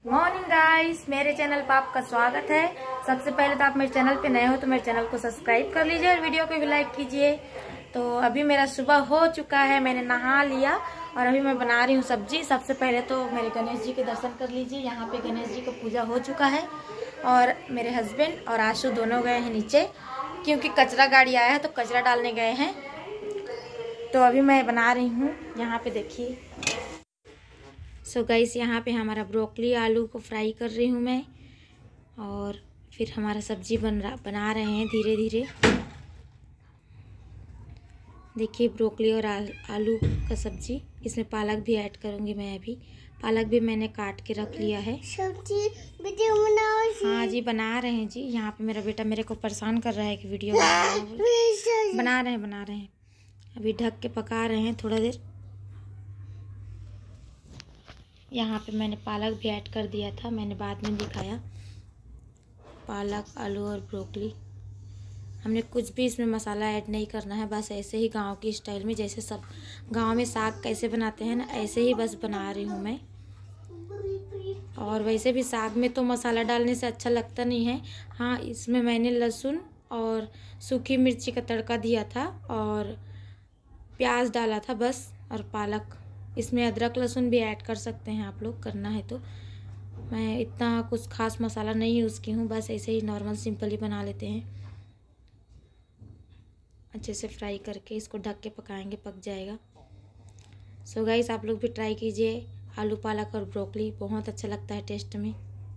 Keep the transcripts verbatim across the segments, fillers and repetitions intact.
Morning guys, मेरे channel पर आपका स्वागत है। सबसे पहले तो आप मेरे चैनल पे नए हो तो मेरे चैनल को सब्सक्राइब कर लीजिए और वीडियो को भी लाइक कीजिए। तो अभी मेरा सुबह हो चुका है, मैंने नहा लिया और अभी मैं बना रही हूँ सब्जी। सबसे पहले तो मेरे गणेश जी के दर्शन कर लीजिए। यहाँ पे गणेश जी का पूजा हो चुका है और मेरे हस्बैंड और आशु दोनों गए हैं नीचे, क्योंकि कचरा गाड़ी आया है तो कचरा डालने गए हैं। तो अभी मैं बना रही हूँ, यहाँ पे देखिए। सो गाइस, यहाँ पे हमारा ब्रोकली आलू को फ्राई कर रही हूँ मैं, और फिर हमारा सब्जी बन रहा बना रहे हैं धीरे धीरे। देखिए ब्रोकली और आलू का सब्जी, इसमें पालक भी ऐड करूँगी मैं। अभी पालक भी मैंने काट के रख लिया है। सब्जी वीडियो बनाओ जी। हाँ जी, बना रहे हैं जी। यहाँ पे मेरा बेटा मेरे को परेशान कर रहा है कि वीडियो बना रहे हैं बना रहे हैं अभी ढक के पका रहे हैं थोड़ा देर। यहाँ पे मैंने पालक भी ऐड कर दिया था, मैंने बाद में दिखाया। पालक, आलू और ब्रोकली, हमने कुछ भी इसमें मसाला ऐड नहीं करना है, बस ऐसे ही गांव की स्टाइल में, जैसे सब गांव में साग कैसे बनाते हैं ना, ऐसे ही बस बना रही हूँ मैं। और वैसे भी साग में तो मसाला डालने से अच्छा लगता नहीं है। हाँ, इसमें मैंने लहसुन और सूखी मिर्ची का तड़का दिया था और प्याज डाला था बस, और पालक। इसमें अदरक लहसुन भी ऐड कर सकते हैं आप लोग, करना है तो। मैं इतना कुछ खास मसाला नहीं यूज़ की हूँ, बस ऐसे ही नॉर्मल सिंपल ही बना लेते हैं। अच्छे से फ्राई करके इसको ढक के पकाएंगे, पक जाएगा। सो गाइस, आप लोग भी ट्राई कीजिए। आलू पालक और ब्रोकली बहुत अच्छा लगता है टेस्ट में।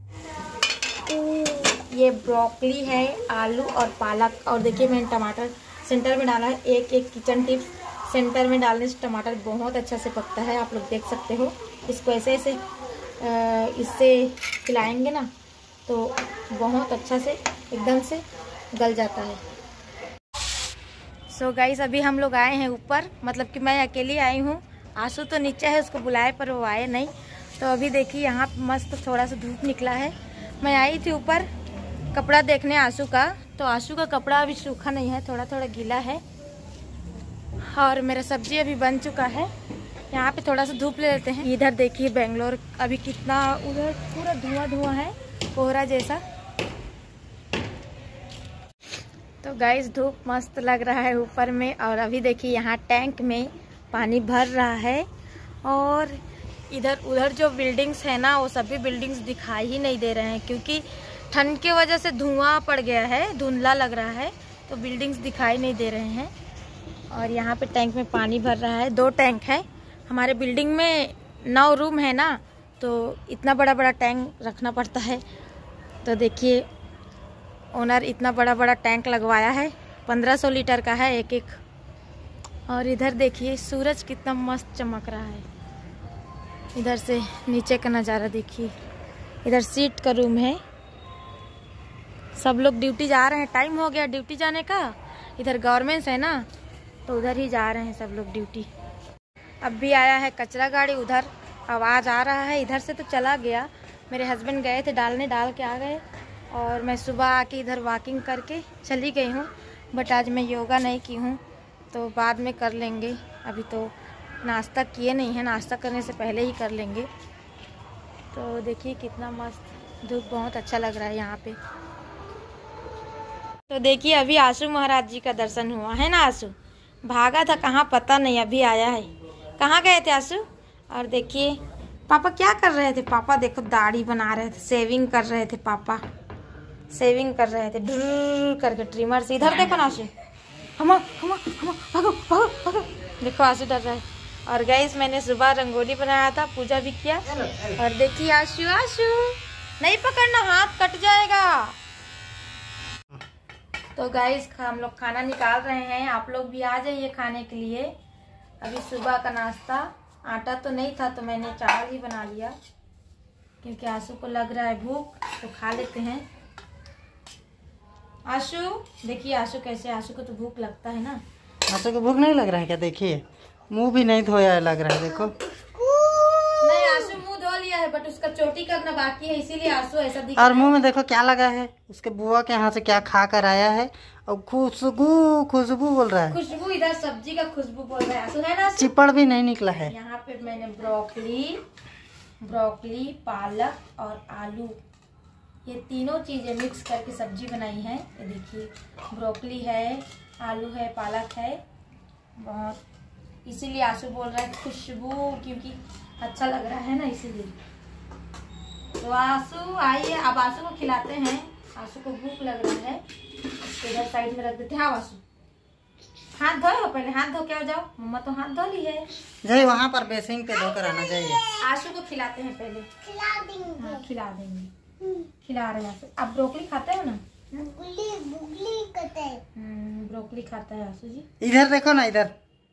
ये ब्रोकली है, आलू और पालक, और देखिए मैंने टमाटर सेंटर में डाला है। एक एक किचन टिप्स, सेंटर में डालने से टमाटर बहुत अच्छा से पकता है, आप लोग देख सकते हो। इसको ऐसे ऐसे इससे खिलाएंगे ना तो बहुत अच्छा से एकदम से गल जाता है। सो गाइस, अभी हम लोग आए हैं ऊपर, मतलब कि मैं अकेली आई हूँ। आंसू तो नीचे है, उसको बुलाए पर वो आए नहीं। तो अभी देखिए यहाँ मस्त थोड़ा सा धूप निकला है। मैं आई थी ऊपर कपड़ा देखने आंसू का, तो आंसू का कपड़ा अभी सूखा नहीं है, थोड़ा थोड़ा गीला है। और मेरा सब्जी अभी बन चुका है। यहाँ पे थोड़ा सा धूप ले लेते हैं। इधर देखिए बेंगलोर अभी कितना, उधर पूरा धुआं धुआं है, कोहरा जैसा। तो गाइस, धूप मस्त लग रहा है ऊपर में। और अभी देखिए यहाँ टैंक में पानी भर रहा है, और इधर उधर जो बिल्डिंग्स है ना, वो सभी बिल्डिंग्स दिखाई ही नहीं दे रहे हैं, क्योंकि ठंड के वजह से धुआं पड़ गया है, धुंधला लग रहा है, तो बिल्डिंग्स दिखाई नहीं दे रहे हैं। और यहाँ पे टैंक में पानी भर रहा है। दो टैंक है हमारे बिल्डिंग में, नौ रूम है ना, तो इतना बड़ा बड़ा टैंक रखना पड़ता है। तो देखिए ओनर इतना बड़ा बड़ा टैंक लगवाया है, पंद्रह सौ लीटर का है एक एक। और इधर देखिए सूरज कितना मस्त चमक रहा है। इधर से नीचे का नज़ारा देखिए। इधर सीट का रूम है, सब लोग ड्यूटी जा रहे हैं, टाइम हो गया ड्यूटी जाने का। इधर गवर्नमेंट्स है ना, तो उधर ही जा रहे हैं सब लोग ड्यूटी। अब भी आया है कचरा गाड़ी, उधर आवाज़ आ रहा है, इधर से तो चला गया। मेरे हस्बैंड गए थे डालने, डाल के आ गए। और मैं सुबह आके इधर वॉकिंग करके चली गई हूँ, बट आज मैं योगा नहीं की हूँ, तो बाद में कर लेंगे। अभी तो नाश्ता किए नहीं है, नाश्ता करने से पहले ही कर लेंगे। तो देखिए कितना मस्त धूप, बहुत अच्छा लग रहा है यहाँ पे। तो देखिए अभी आशु महाराज जी का दर्शन हुआ है ना। आशु भागा था कहाँ पता नहीं, अभी आया है। कहाँ गए थे आशु? और देखिए पापा क्या कर रहे थे। पापा देखो दाढ़ी बना रहे थे, शेविंग कर रहे थे। पापा शेविंग कर रहे थे ढुर करके ट्रिमर से। इधर देखो ना आशु, हम हम हम भागो भागो भागो। देखो आशु डर रहा है। और गाइस, मैंने सुबह रंगोली बनाया था, पूजा भी किया। और देखिए आशु, आशु नहीं पकड़ना, हाथ कट जाएगा। तो गाइस, हम लोग खाना निकाल रहे हैं, आप लोग भी आ जाइए खाने के लिए। अभी सुबह का नाश्ता, आटा तो नहीं था तो मैंने चावल ही बना लिया, क्योंकि आशु को लग रहा है भूख, तो खा लेते हैं। आशु देखिए, आशु कैसे, आशु को तो भूख लगता है ना। आशु को भूख नहीं लग रहा है क्या? देखिए मुंह भी नहीं धोया लग रहा है, देखो। नहीं, आशु मुंह धो लिया है, बट उसका चोटी करना बाकी है, इसीलिए आशु ऐसा दिख। और मुंह में देखो क्या लगा है, उसके बुआ के यहाँ से क्या खा कर आया है, और खुशबू खुशबू बोल रहा है। खुशबू, इधर सब्जी का खुशबू बोल रहा है आशु, है ना? चिपड़ भी नहीं निकला है। यहाँ पे मैंने ब्रोकली, ब्रोकली, पालक और आलू, ये तीनों चीज़ें मिक्स करके सब्जी बनाई है। ये देखिए ब्रोकली है, आलू है, पालक है। बहुत, इसीलिए आंसू बोल रहा है खुशबू, क्योंकि अच्छा लग रहा है ना, इसीलिए। तो आंसू आइए, अब आंसू को खिलाते हैं। आंसू को भूख लग रहा है, इसको इधर साइड में रख देते हैं। हाँ आंसू, हाथ धोए हो पहले, हाथ धो के आ जाओ। मम्मा तो हाथ धो ली है। जय वहाँ पर बेसिंग पे धोकर आना चाहिए। आंसू को खिलाते हैं पहले। खिला देंगे। हाँ खिला देंगे, खिला रहे हैं। आप ब्रोकली खाते हो ना? बुगली बुगली करते हैं। हम्म, ब्रोकली खाता है आंसू जी। इधर देखो ना, इधर।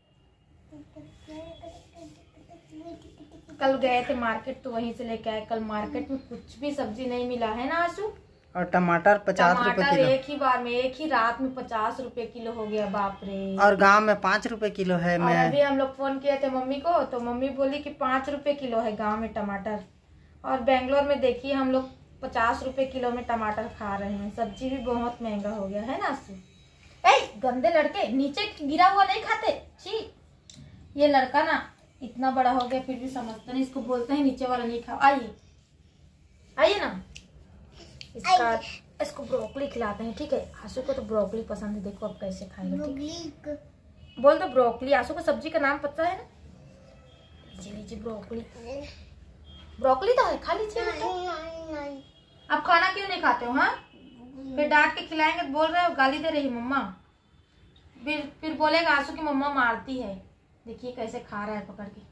कल गए थे मार्केट तो वहीं से लेके आए। कल मार्केट में कुछ भी सब्जी नहीं मिला है ना आंसू। और टमाटर पचास रुपए टमाटर किलो। एक ही बार में, एक ही रात में पचास रुपए किलो हो गया, बाप रे। और गांव में पाँच रुपए किलो है। और मैं अभी हम लोग फोन किए थे मम्मी को, तो मम्मी बोली कि पाँच रुपए किलो है गांव में टमाटर। और बेंगलोर में देखिए हम लोग पचास रुपए किलो में टमाटर खा रहे हैं। सब्जी भी बहुत महंगा हो गया है ना आंसू। ए गंदे लड़के, नीचे गिरा हुआ नहीं खाते, छी। ये लड़का ना इतना बड़ा हो गया फिर भी समझता नहीं। इसको बोलते हैं नीचे वाला नहीं खाओ। आइए आइए ना, इसका इसको ब्रोकली खिलाते हैं, ठीक है। आंसू को तो ब्रोकली पसंद है, देखो अब कैसे खाएगा, ठीक है। बोल दो ब्रोकली। आंसू को सब्जी का नाम पता है ना? लीजिए लीजिए ब्रोकली, ब्रोकली तो है, खा लीजिए। आप खाना क्यों नहीं खाते हो? हाँ, फिर डांट के खिलाएंगे तो बोल रहे हो गाली दे रही मम्मा। फिर फिर बोलेगा आंसू की मम्मा मारती है। देखिए कैसे खा रहा है पकड़ के।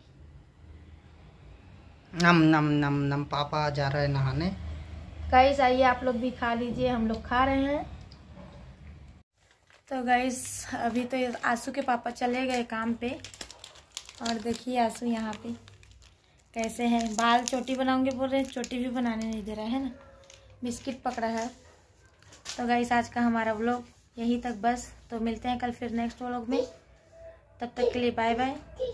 नम नम नम नम। पापा जा रहे हैं नहाने। गाइस आइए आप लोग भी खा लीजिए, हम लोग खा रहे हैं। तो गाइस अभी तो आंसू के पापा चले गए काम पे, और देखिए आंसू यहाँ पे कैसे हैं। बाल चोटी बनाऊंगे बोल रहे हैं, चोटी भी बनाने नहीं दे रहा है ना, बिस्किट पकड़ा है। तो गाइस आज का हमारा व्लॉग यहीं तक बस। तो मिलते हैं कल फिर नेक्स्ट व्लॉग में, तब तक के लिए बाय बाय।